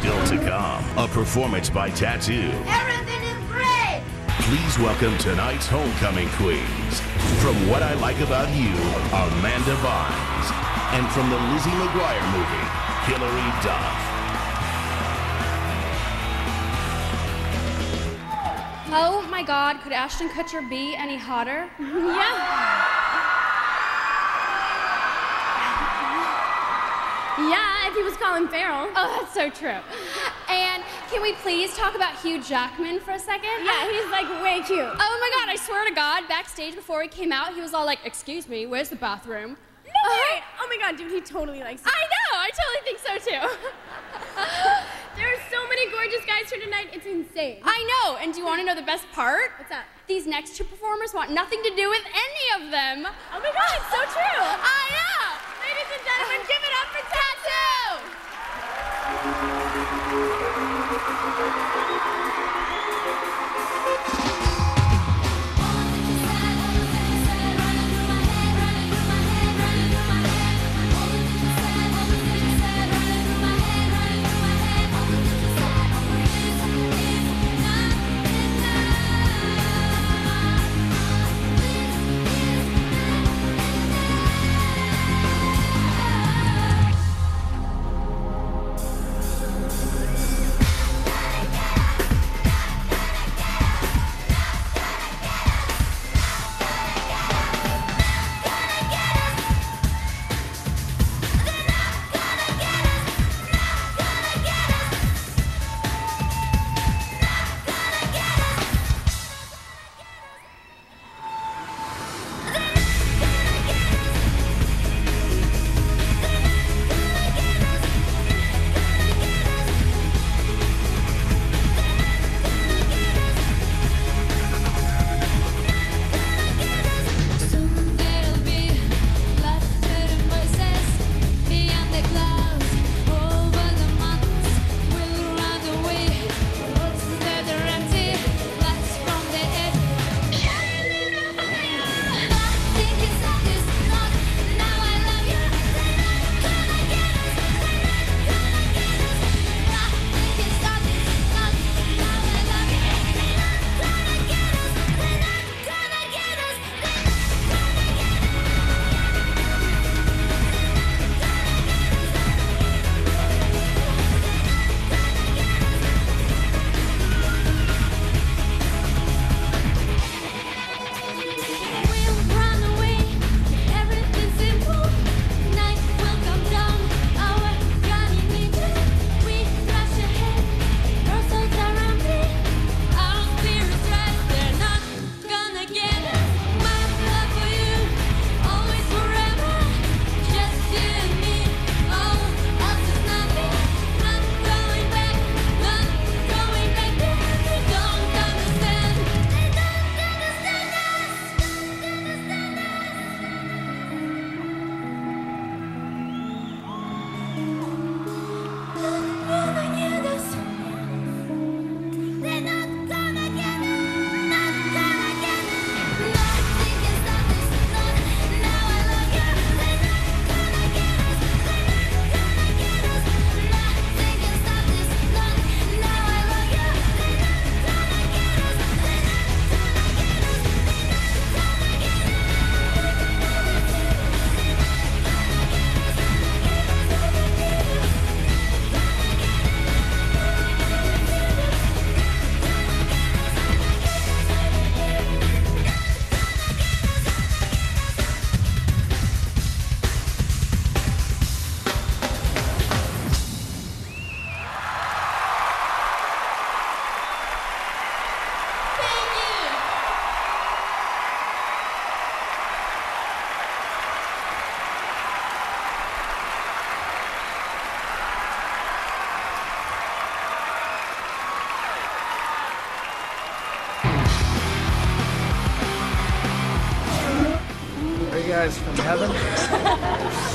Still to come, a performance by Tattoo. Everything is great! Please welcome tonight's homecoming queens. From What I Like About You, Amanda Bynes. And from the Lizzie McGuire movie, Hilary Duff. Oh my God, could Ashton Kutcher be any hotter? Yeah, if he was Colin Farrell. Oh, that's so true. And can we please talk about Hugh Jackman for a second? Yeah, he's like way cute. Oh my God, I swear to God, backstage before he came out, he was all like, "Excuse me, where's the bathroom?" No way! Oh my God, dude, he totally likes it. I know, I totally think so too. There are so many gorgeous guys here tonight, it's insane. I know, and do you want to know the best part? What's that? These next two performers want nothing to do with any of them. Oh my God, it's so true! I know! Ladies and gentlemen, give it up for Tattoo! Are you guys from heaven?